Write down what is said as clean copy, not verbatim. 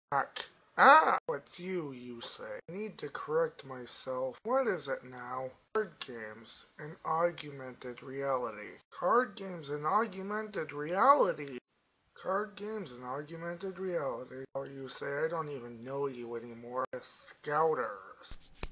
Jack. Ah! It's you, Yusei. I need to correct myself. What is it now? Card games and augmented reality. Card games and augmented reality. Card games and augmented reality. Oh, Yusei, I don't even know you anymore. Scouters.